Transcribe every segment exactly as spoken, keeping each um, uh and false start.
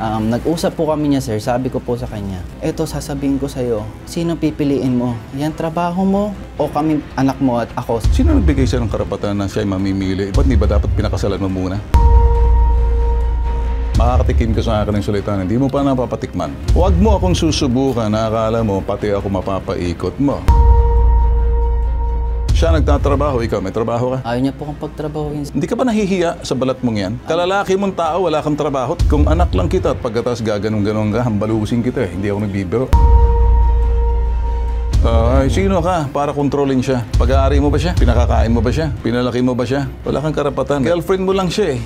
Um, nag-usap po kami niya, sir. Sabi ko po sa kanya, eto, sasabihin ko sa'yo, sino pipiliin mo? Yan trabaho mo o kami anak mo at ako? Sino nagbigay siya ng karapatan na siya ay mamimili? Ba't di ba dapat pinakasalan mo muna? Makakatikim ka sa akin ng salita na hindi mo pa napapatikman. Huwag mo akong susubukan na akala mo pati ako mapapaikot mo. Siya nagtatrabaho, ikaw may trabaho ka? Ayaw niya po kong pagtrabahuin. Hindi ka ba nahihiya sa balat mong yan? Kalalaki mong tao, wala kang trabaho. Kung anak lang kita at pagkatas gaganong-ganong ka, hambalusin kita eh. Hindi ako nagbibiro. Ay, sino ka para kontrolin siya? Pag-aari mo ba siya? Pinakakain mo ba siya? Pinalaki mo ba siya? Wala kang karapatan. Girlfriend mo lang siya eh.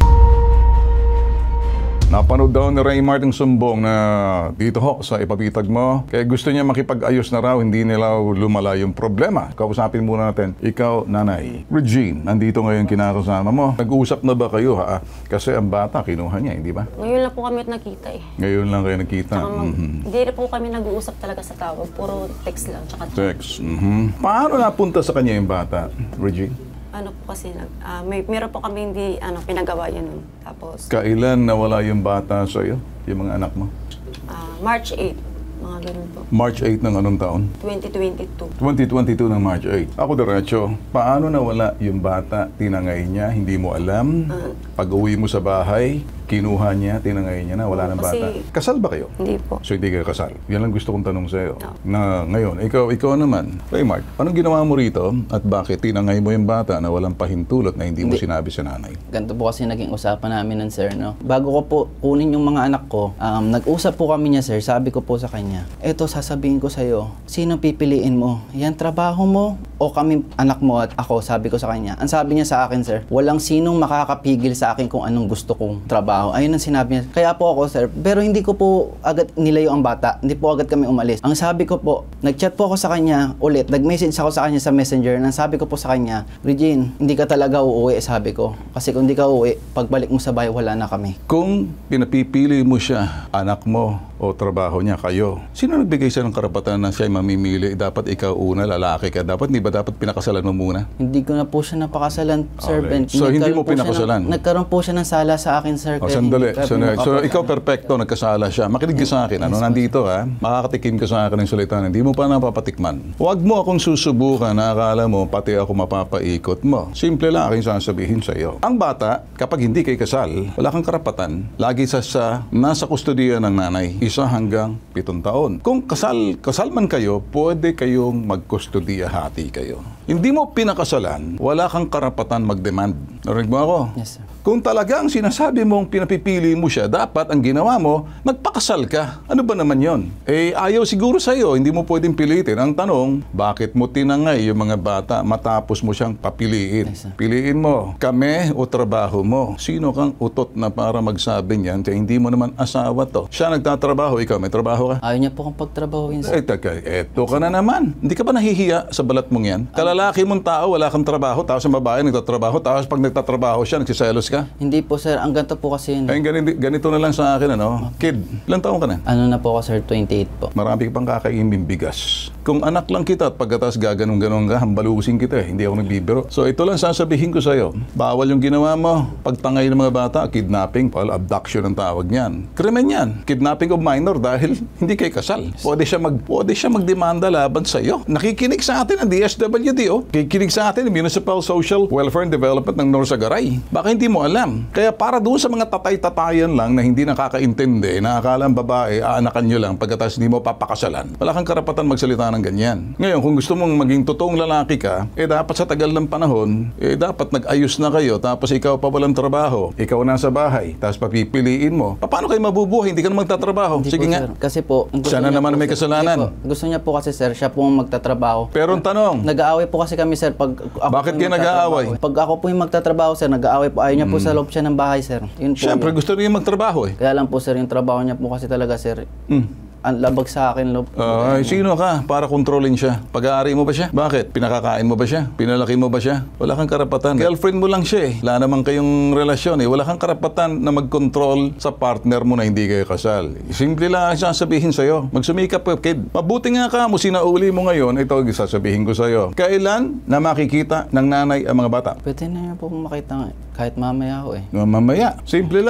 Napanood daw ni Raymart ang sumbong na dito ho sa ipapitag mo. Kaya gusto niya makipag-ayos na raw, hindi nila lumala yung problema. Kausapin muna natin, ikaw, Nanay Regine, nandito ngayon kinakasama mo. Nag-uusap na ba kayo ha? Kasi ang bata, kinuha niya, hindi ba? Ngayon lang po kami nakita eh. Ngayon lang kayo nakita? Tsaka mag- mm-hmm. Hindi na po kami nag-uusap talaga sa tawag. Puro text lang. Tsaka Text. Mm-hmm. Paano napunta sa kanya yung bata, Regine? ano po kasi, nag, uh, may, meron po kami hindi ano, pinagawa yun nun. Tapos, Kailan nawala yung bata sa'yo? Yung mga anak mo? uh, March eighth, mga ganun po. March eighth ng anong taon? twenty twenty-two. twenty twenty-two ng March eighth. Ako diretso, paano nawala yung bata? Tinangay niya, hindi mo alam. Uh, Pag-uwi mo sa bahay, kinuha niya, tinangay niya na, wala ng Kasi- bata. Kasal ba kayo? Hindi po. So hindi kayo kasal. Yan lang gusto kong tanong sa'yo. No. Na ngayon, ikaw, ikaw naman, Raymart, anong ginawa mo rito at bakit tinangay mo yung bata na walang pahintulot na hindi mo Hindi. sinabi sa nanay? Ganito po kasi naging usapan namin ng sir, no? Bago ko po kunin yung mga anak ko, um, nag-usap po kami niya, sir. Sabi ko po sa kanya, eto, sasabihin ko sa'yo, sino pipiliin mo? Yan trabaho mo o kami anak mo at ako? Sabi ko sa kanya. Ang sabi niya sa akin, sir, walang sinong makakapigil sa akin kung anong gusto kong trabaho. Ayun ang sinabi niya. Kaya po ako, sir, pero hindi ko po agad nilayo ang bata. Hindi po agad kami umalis. Ang sabi ko po, nag-chat po ako sa kanya ulit. Nag-message ako sa kanya sa messenger. Nang sabi ko po sa kanya, Regine, hindi ka talaga uuwi, sabi ko. Kasi kung hindi ka uuwi, pagbalik mo sa bahay, wala na kami. Kung pinapipili mo siya, anak mo o trabaho niya, kayo, sino nagbigay siya ng karapatan na siya ay mamimili? Dapat ikaw una, lalaki ka. Dapat, hindi ba dapat pinakasalan mo muna? Hindi ko na po siya napakasalan, sir. Okay. Ben. So, hindi Nagkaroon mo po siya pinakasalan? ng- Nagkaroon po siya ng sala sa akin, sir. O, kaya sandali. hindi kami So, so makapag- ikaw perfecto, nagkasala siya. Makinig ka sa akin. Ano, nandito ha? Makakatikim ka sa akin ng salita na hindi mo pa napapatikman. Huwag mo akong susubukan na akala mo pati ako mapapaikot mo. Simple lang aking sasabihin sa iyo. Ang bata, kapag hindi kay kasal, wala kang karapatan. Lagi sa sa nasa kustodiya ng nanay. Isa hanggang pitong taon. Kung kasal, kasal man kayo, pwede kayong magkustodiya, hati kayo. Hindi mo pinakasalan, wala kang karapatan mag-demand. Narinig mo ako? Yes, sir. Kung talagang sinasabi mong pinapipili mo siya, dapat ang ginawa mo, magpakasal ka. Ano ba naman yon? Eh, ayaw siguro sa'yo, hindi mo pwedeng pilitin. Ang tanong, bakit mo tinangay yung mga bata matapos mo siyang papiliin? Yes, sir. Piliin mo, kami o trabaho mo. Sino kang utot na para magsabi niyan? Kaya hindi mo naman asawa to. Siya nagtatrabaho, ikaw may trabaho ka? Ayaw niya po kong pagtrabahuin, sir. Eh, taka, eto ka na naman. Hindi ka ba nahihiya sa balat mong yan? Kalalaki mong tao, wala kang trabaho, tapos ang babae nagtatrabaho, tapos pag nagtatrabaho siya, nagsiselos ka? Hindi po, sir. Ang ganito po kasi yun. Ay, ganito, ganito na lang sa akin, ano? Kid, ilang taon ka na? Ano na po ako, sir? twenty-eight po. Marami ka pang kakainin bigas. Kung anak lang kita at pagkatas gaganong-ganong ka, hambalusin kita eh. Hindi ako nagbibiro. So ito lang sasabihin ko sa'yo. Bawal yung ginawa mo. Pagtangay ng mga bata, kidnapping, well, abduction ang tawag niyan. Krimen yan. Kidnapping of minor dahil hindi kay kasal. Pwede siya, mag, pwede siya magdemanda laban sa'yo. Nakikinig sa atin ang D S W D, oh. Nakikinig sa atin ang Municipal Social Welfare and Development ng Norsagaray. Baka hindi mo alam. Kaya para doon sa mga tatay-tatayan lang na hindi nakakaintindi, na akala ang babae, aanakan nyo lang pagkatapos hindi mo papakasalan. Wala kang karapatan magsalita ng ganyan. Ngayon, kung gusto mong maging totoong lalaki ka, eh dapat sa tagal ng panahon, eh dapat nag-ayos na kayo, tapos ikaw pa walang trabaho, ikaw nasa bahay, tapos papipiliin mo. Paano kayo mabubuhay? Hindi ka na magtatrabaho. Hindi Sige po, nga. sir. Kasi po, ang gusto Siya na niya naman po, may sir- kasalanan. Hindi po. Gusto niya po kasi, sir, siya po ang magtatrabaho. Pero ang tanong, Nag-aaway po kasi kami, sir, pag ako Bakit po yung kayo nag-aaway? magtatrabaho. Pag ako po yung magtatrabaho, sir, nag-aaway po. Ayaw niya po sa loob siya ng bahay, sir. Yun po. siyempre yun. gusto rin magtrabaho eh. Kaya lang po, sir, yung trabaho niya po kasi talaga, sir, Hmm. ang labag sa akin, loob. Ay, sino ka para kontrolin siya? Pag-aari mo ba siya? Bakit? Pinakakain mo ba siya? Pinalaki mo ba siya? Wala kang karapatan. Girlfriend mo lang siya eh. Wala naman kayong relasyon eh. Wala kang karapatan na mag-control sa partner mo na hindi kayo kasal. Simple lang ang sasabihin sa'yo. Magsumikap ka, kid. Mabuti nga ka mo, sinauli mo ngayon. Ito, sasabihin ko sa'yo. Kailan na makikita ng nanay ang mga bata? Pwede na niya po makita nga, kahit mamaya ako eh. Mamaya. Simple lang.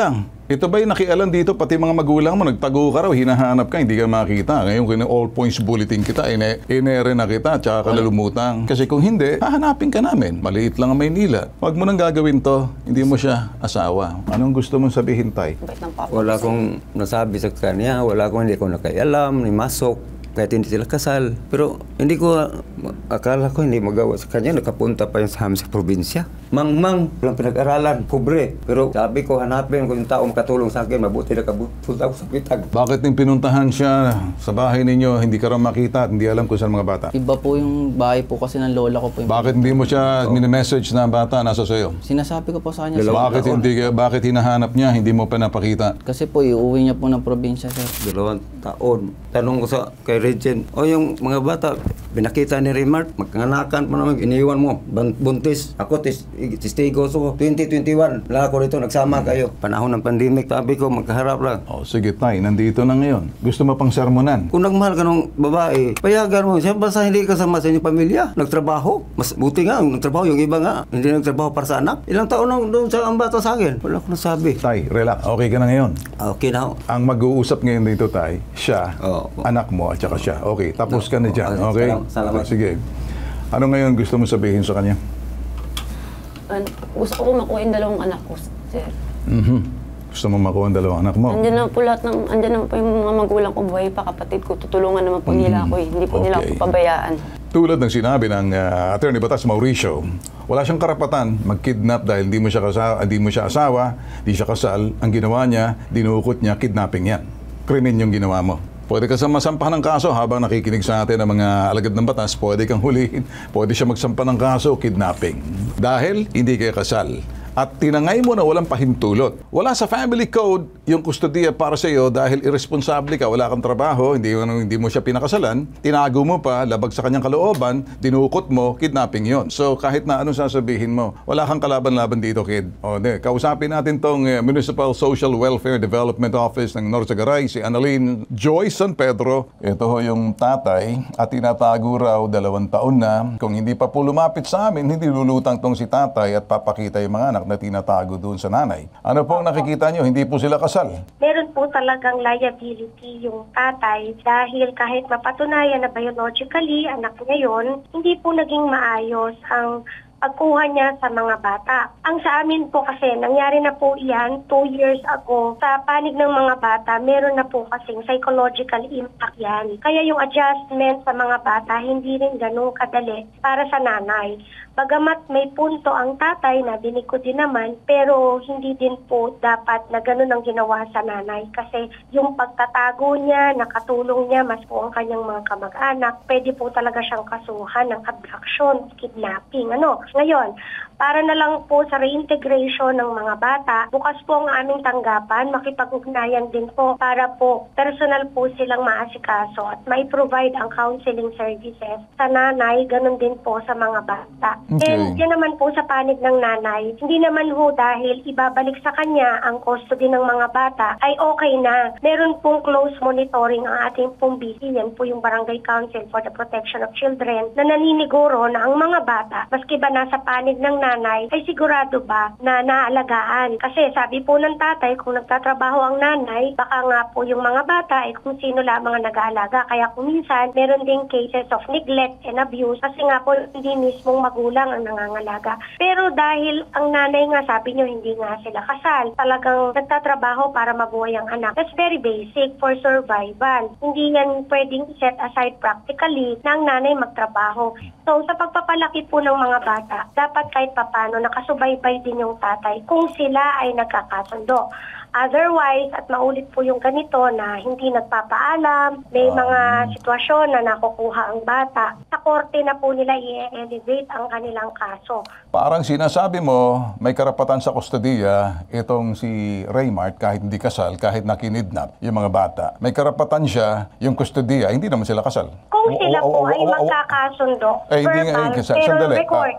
Ito ba yung nakialam dito, pati mga magulang mo, nagtago ka raw, hinahanap ka, hindi ka makita. Ngayon, kung all points bulletin kita, ine inere na kita, tsaka kalulumutang. Kasi kung hindi, hahanapin ka namin. Maliit lang ang Maynila. Huwag mo nang gagawin to, hindi mo siya asawa. Anong gusto mong sabihin, Tay? Bait ng papa. Wala akong nasabi sa kanya, wala akong hindi ko nakaialam, ni masok. Kahit hindi sila kasal. Pero hindi ko, akala ko hindi magawa sa kanya. Nakapunta pa yung sa amin sa probinsya. Mang-mang, walang pinag-aralan, pobre. Pero sabi ko, hanapin ko yung tao makatulong sa akin. Mabuti na kapunta ako sa pitag. Bakit nung pinuntahan siya sa bahay ninyo, hindi ka raw makita at hindi alam kung saan mga bata? Iba po yung bahay po kasi ng lola ko po. Yung Bakit hindi mo siya mini-message na bata nasa sayo? Sinasabi ko po sa kanya, sir, Dalawa. Bakit hindi ka- bakit hinahanap niya, hindi mo pa napakita? kasi po iuwi niya po ng probinsya, sir. Dalawang taon. Tanong ko sa kay Regine, o yung mga bata, binakita ni Remart, magkanganakan pa naman, iniwan mo, ban- buntis. Ako, tis, testigo, so twenty twenty-one, wala ako rito, nagsama kayo. Panahon ng pandemic, sabi ko, magkaharap lang. Oh, sige Tay, nandito na ngayon. Gusto mo pang sermonan? Kung nagmahal ka ng babae, payagan mo. Siyempre basta hindi kasama sa inyong pamilya. Nagtrabaho. Mas buti nga, nagtrabaho. Yung iba nga, hindi nagtrabaho para sa anak. Ilang taon nang doon sa ang bata sa akin. Wala akong nasabi. Tay, relax. Okay ka na ngayon. Okay na ako. Ang mag-uusap ngayon dito, Tay, siya, Oo. anak mo, at saka siya. Okay, tapos ka na dyan. Oo, Okay? salamat, salamat. Okay, sige. Ano ngayon gusto mo sabihin sa kanya? An- gusto ko makuha yung dalawang anak ko, sir. Mhm. Gusto mo makuha ang dalawang anak mo? Andyan na po lahat ng, andyan na po yung mga magulang ko, buhay pa, kapatid ko. Tutulungan naman po nila ako eh. Hindi po nila ako Okay. pabayaan. Tulad ng sinabi ng uh, Attorney Batas Mauricio, wala siyang karapatan mag-kidnap dahil hindi mo siya kasawa, hindi mo siya asawa, hindi siya kasal. Ang ginawa niya, dinukot niya, kidnapping yan. Krimen yung ginawa mo. Pwede ka sa masampahan ng kaso habang nakikinig sa atin ng mga alagad ng batas, pwede kang hulihin, pwede siya magsampa ng kaso, kidnapping. Dahil hindi kayo kasal. At tinangay mo na walang pahintulot. Wala sa family code yung kustodiya para sa iyo dahil irresponsable ka, wala kang trabaho, hindi, hindi mo siya pinakasalan, tinago mo pa, labag sa kanyang kalooban, dinukot mo, kidnapping yon. So kahit na anong sasabihin mo, wala kang kalaban-laban dito, kid. O, de, kausapin natin tong uh, Municipal Social Welfare Development Office ng Norzagaray, si Annalyn Joy San Pedro. Ito ho yung tatay at tinatago raw dalawang taon na. Kung hindi pa po lumapit sa amin, hindi lulutang tong si tatay at papakita yung mga anak na tinatago doon sa nanay. Ano po ang nakikita nyo? Hindi po sila kasal. Meron po talagang liability yung tatay dahil kahit mapatunayan na biologically anak niya yun, hindi po naging maayos ang pagkuha niya sa mga bata. Ang sa amin po kasi, nangyari na po iyan two years ago. Sa panig ng mga bata, meron na po kasing psychological impact yan. Kaya yung adjustment sa mga bata, hindi rin ganun kadali para sa nanay. Bagamat may punto ang tatay na dinig ko din naman, pero hindi din po dapat na ganun ang ginawa sa nanay. Kasi yung pagtatago niya, nakatulong niya, mas po ang kanyang mga kamag-anak, pwede po talaga siyang kasuhan ng abduction, kidnapping. Ano? Ngayon, para na lang po sa reintegration ng mga bata, bukas po ang aming tanggapan, makipag-ugnayan din po para po personal po silang maasikaso at may provide ang counseling services sa nanay, ganun din po sa mga bata. Okay. And yan naman po sa panig ng nanay, hindi naman ho dahil ibabalik sa kanya ang custody ng mga bata, ay okay na. Meron pong close monitoring ang ating pong B C, yan po yung Barangay Council for the Protection of Children, na naniniguro na ang mga bata, maski ba nasa panig ng nanay, ay sigurado ba na naalagaan. Kasi sabi po ng tatay, kung nagtatrabaho ang nanay, baka nga po yung mga bata ay kung sino lamang ang nag-aalaga. Kaya kung minsan, meron ding cases of neglect and abuse kasi nga po hindi mismong magulang ang nangangalaga. Pero dahil ang nanay nga, sabi nyo, hindi nga sila kasal, talagang nagtatrabaho para mabuhay ang anak. That's very basic for survival. Hindi yan pwedeng set aside practically na ang nanay magtrabaho. So sa pagpapalaki po ng mga bata, dapat kahit papano nakasubaybay din yung tatay kung sila ay nagkakasundo. Otherwise, at maulit po yung ganito na hindi nagpapaalam, may mga sitwasyon na nakukuha ang bata, sa korte na po nila i-elevate ang kanilang kaso. Parang sinasabi mo, may karapatan sa kustodiya itong si Raymart kahit hindi kasal, kahit nakinidnap yung mga bata. May karapatan siya yung kustodiya, hindi naman sila kasal. Kung O- sila o- po o- ay o- o- magkakasundo, Eh, hindi nga, verbal, eh, kasi- pero sandali. recorded. Ah,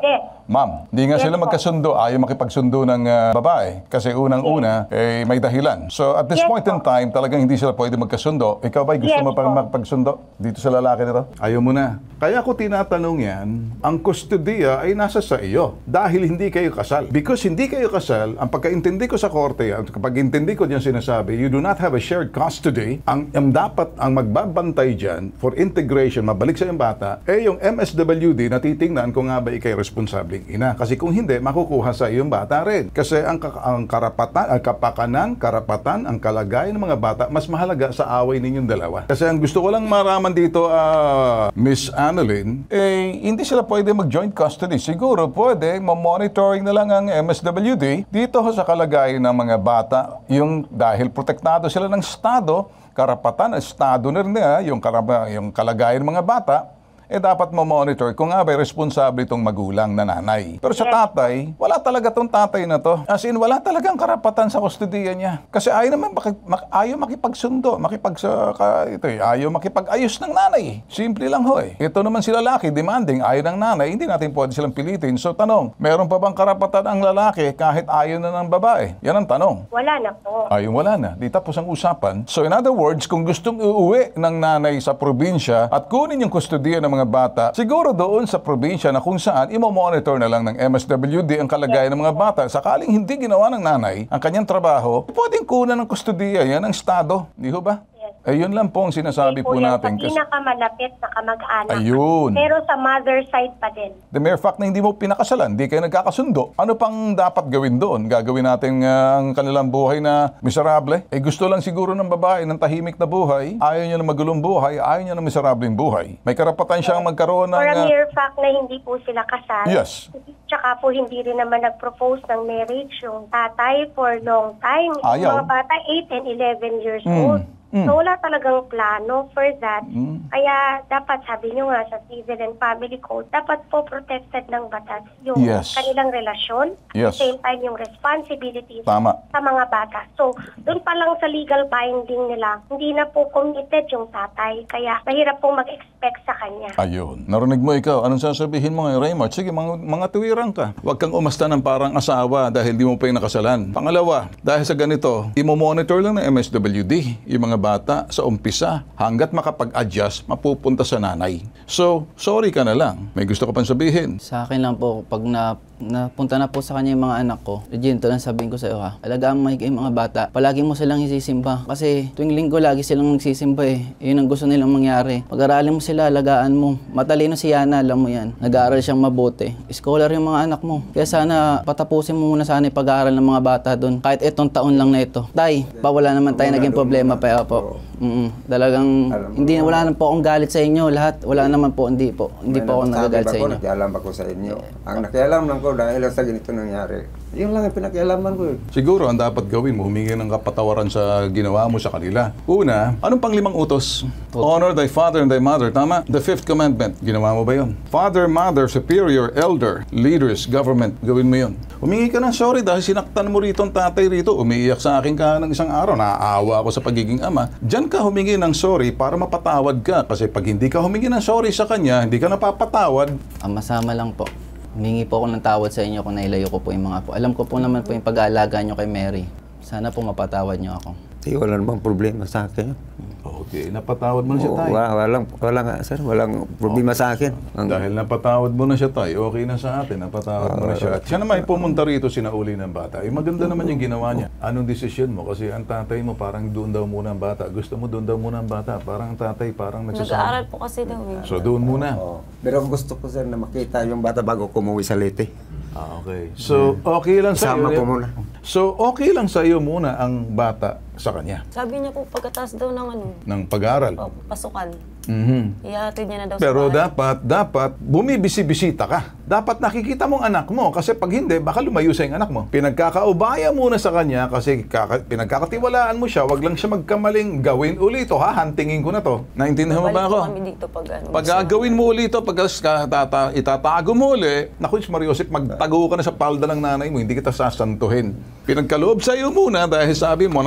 Ma'am, hindi nga sila magkasundo. Ayaw makipagsundo ng ah, babae. Kasi unang-una, eh, may dahilan. So at this Yes, point in po. time, talagang hindi sila pwede magkasundo. Ikaw ba, gusto Yes, mo pang po. magpagsundo dito sa lalaki nito? Ayaw mo na. Kaya ko tinatanong yan, ang kustodiya ay nasa sa iyo. Dahil hindi kayo kasal. Because hindi kayo kasal, ang pagkaintindi ko sa korte, at kapag intindi ko diyan sinasabi, you do not have a shared custody. Ang, ang dapat, ang magbabantay dyan for integration, mabalik sa iyong bata, eh yung M S W D na titingnan kung nga ba ikay responsabling ina. Kasi kung hindi, makukuha sa iyong bata rin. Kasi ang, ka- ang karapatan, ang kapakanan, karapatan, ang kalagayan ng mga bata, mas mahalaga sa away ninyong dalawa. Kasi ang gusto ko lang maraman dito, ah, Miss Annalyn, eh, hindi sila pwede mag-joint custody. Siguro pwede, ma-monitoring na lang ang M S W D dito sa kalagayan ng mga bata, yung dahil protektado sila ng Estado, karapatan, Estado na rin na, yung, karaba, yung kalagayan ng mga bata, eh dapat mo-monitor kung nga ba responsable itong magulang na nanay. Pero sa tatay, wala talaga tong tatay na to. As in, wala talagang karapatan sa kustodiya niya. Kasi ayaw naman, maki, mak, ayaw makipagsundo, makipag, sa, ka, ito, eh, ayaw makipag-ayos ng nanay. Simple lang ho eh. Ito naman si lalaki, demanding, ayaw ng nanay, hindi natin pwede silang pilitin. So tanong, meron pa bang karapatan ang lalaki kahit ayaw na ng babae? Yan ang tanong. Wala na po. Ayun, wala na. Di tapos ang usapan. So in other words, kung gustong uuwi ng nanay sa probinsya at kunin yung kustodiya ng mga bata, siguro doon sa probinsya na kung saan imo-monitor na lang ng M S W D ang kalagayan ng mga bata. Sakaling hindi ginawa ng nanay ang kanyang trabaho, pwedeng kunan ng kustodiya yan ng Estado. Di ho ba? Eh, yun lang po ang sinasabi po yan natin. sa pinakamalapit na kamag-anak. Ayun. Pero sa mother side pa din. The mere fact na hindi mo pinakasalan, hindi kayo nagkakasundo, ano pang dapat gawin doon? Gagawin natin uh, ang kanilang buhay na miserable? Eh gusto lang siguro ng babae ng tahimik na buhay, ayaw niya ng magulong buhay, ayaw niya ng miserableng buhay. May karapatan siyang magkaroon ng... For a uh, mere fact na hindi po sila kasal. Yes. Tsaka po hindi rin naman nag-propose ng marriage yung tatay for long time. Yung Ayaw. mga bata, eight and eleven years Mm. old. Mm. So wala talagang plano for that. Mm. Kaya dapat sabi nyo nga sa Civil and Family Code, dapat po protected ng batas yung Yes. kanilang relasyon. Yes. At the same time yung responsibilities Tama. sa mga bata. So doon pa lang sa legal binding nila, hindi na po committed yung tatay. Kaya mahirap pong mag-expect sa kanya. Ayun. Narinig mo ikaw. Anong sasabihin mo ngayon, Raymart? Sige, mga, mga tuwirang ka. Huwag kang umasta ng parang asawa dahil di mo pa yung nakasalan. Pangalawa, dahil sa ganito, imo-monitor lang ng M S W D yung mga bata sa umpisa. Hanggat makapag-adjust, mapupunta sa nanay. So, sorry ka na lang. May gusto ka pang sabihin? Sa akin lang po, pag na, napunta na po sa kanya yung mga anak ko, Regine, ito lang sabihin ko sa iyo ha, alagaan mo yung mga bata, palagi mo silang isisimba. Kasi tuwing linggo lagi silang nagsisimba eh. Yun ang gusto nilang mangyari. Pag-aralin mo sila, alagaan mo. Matalino si Yana, alam mo yan. Nag-aaral siyang mabuti. Scholar yung mga anak mo. Kaya sana patapusin mo muna sana yung pag-aaral ng mga bata doon. Kahit itong taon lang na ito. Tay, pa wala naman tayo naging problema pa po. Mm, talagang hindi wala naman po akong galit sa inyo lahat. Wala naman po, hindi po. Hindi po ako nagagalit sa inyo. Nakialam ako sa inyo. Ang nakialam lang ko dahil sa ganito nangyari. Yun lang ang pinakialaman ko eh. Siguro, ang dapat gawin mo, humingi ng kapatawaran sa ginawa mo sa kanila. Una, anong pang limang utos? Honor thy father and thy mother. Tama? The fifth commandment. Ginawa mo ba yun? Father, mother, superior, elder, leaders, government. Gawin mo yun. Humingi ka ng sorry dahil sinaktan mo rito ang tatay rito. Umiiyak sa akin ka ng isang araw. Naaawa ako sa pagiging ama. Diyan ka humingi ng sorry para mapatawad ka. Kasi pag hindi ka humingi ng sorry sa kanya, hindi ka napapatawad. Ang masama lang po. Humingi po ako ng tawad sa inyo kung nailayo ko po yung mga po. Alam ko po naman po yung pag-aalaga nyo kay Mary. Sana po mapatawad nyo ako. Di, wala namang problema sa akin. Okay, napatawad mo na siya Oo, tayo. wala, walang, wala nga, sir. Walang problema sa akin. Ang, Dahil napatawad mo na siya tayo, okay na sa atin, napatawad mo na siya. At siya naman pumunta rito, sinauli ng bata. Eh, maganda naman yung ginawa niya. Anong desisyon mo? Kasi ang tatay mo parang doon daw muna ang bata. Gusto mo doon daw muna ang bata. Parang ang tatay, parang Nag-aaral nagsasama. po kasi daw eh. So doon muna. Oo. Pero gusto ko, sir, na makita yung bata bago kumuwi sa Leyte. Ah, okay. So, okay lang sa Isama iyo. ko muna. So, okay lang sa iyo muna ang bata sa kanya Sabi niya po pagkatapos daw ng ano, ng pag-aaral. oh, pasukan. Mhm. Ihatid niya na daw Pero sa bahay. dapat, dapat, bumibisi-bisita ka. Dapat nakikita mong anak mo kasi pag hindi, baka lumayo sa yung anak mo. Pinagkakaubaya muna sa kanya kasi kaka, pinagkakatiwalaan mo siya, wag lang siya magkamaling gawin ulit ito, ha? Hantingin ko na to. Naintindihan mo ba Babalik ako? po kami dito pag ano. Pag gagawin mo ulit ito, pag tata, itatago mo ulit, naku, Mariosip, magtago ka na sa palda ng nanay mo, hindi kita sasantuhin. Pinagkaloob sa iyo muna dahil sabi mo, nag-aaral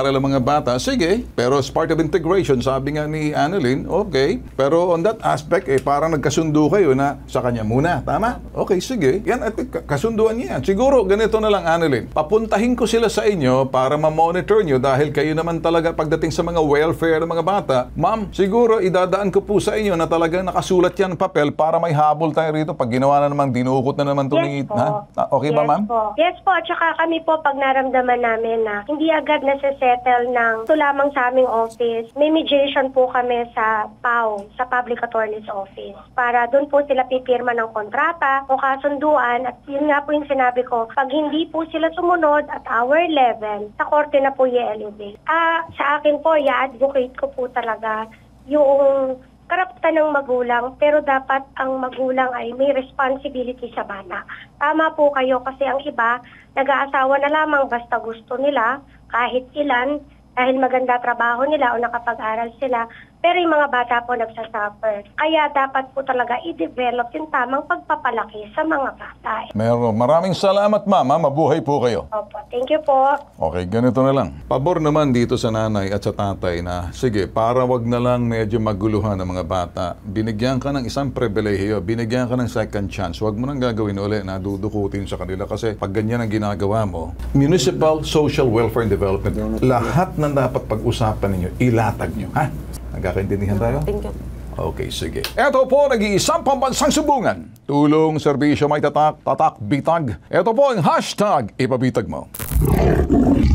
pag-aaral ng mga bata, sige. Pero as part of integration, sabi nga ni Annalyn, okay. Pero on that aspect, eh, parang nagkasundo kayo na sa kanya muna. Tama? Okay, sige. Yan, at k- kasunduan niya yan. Siguro, ganito na lang, Annalyn. Papuntahin ko sila sa inyo para ma-monitor nyo dahil kayo naman talaga pagdating sa mga welfare ng mga bata. Ma'am, siguro, idadaan ko po sa inyo na talagang nakasulat yan ng papel para may habol tayo rito. Pag ginawa na naman, dinukot na naman itong Yes po. ha? Ah, Okay ba, Yes ma'am? po. Yes po, at saka kami po pag naramdaman namin na hindi agad nasa-settle ng ito lamang sa aming office, may mediation po kami sa P A O, sa Public Attorney's Office. Para doon po sila pipirma ng kontrata o kasunduan at yun nga po yung sinabi ko, pag hindi po sila sumunod at our level, sa korte na po i-elevate. Ah, sa akin po, i-advocate ko po talaga yung karapatan ng magulang, pero dapat ang magulang ay may responsibility sa bata. Tama po kayo kasi ang iba, nag-aasawa na lamang basta gusto nila, kahit ilan, dahil maganda trabaho nila o nakapag-aral sila, pero yung mga bata po nagsasuffer. Kaya dapat po talaga i-develop yung tamang pagpapalaki sa mga bata. Meron. Maraming salamat, ma'am. ha? Mabuhay po kayo. Opo, thank you po. Okay, ganito na lang. Pabor naman dito sa nanay at sa tatay na, sige, para wag na lang medyo maguluhan ng mga bata, binigyan ka ng isang pribilehiyo, binigyan ka ng second chance, wag mo nang gagawin uli na dudukutin sa kanila kasi pag ganyan ang ginagawa mo, Municipal Social Welfare and Development, lahat na dapat pag-usapan ninyo, ilatag nyo. Ha? Nagkakaintindihan tayo? Thank you. Okay, sige. Ito po, nag-iisang pambansang sumbungan. Tulong, serbisyo, may tatak, tatak, bitag. Ito po ang hashtag, ipabitag mo.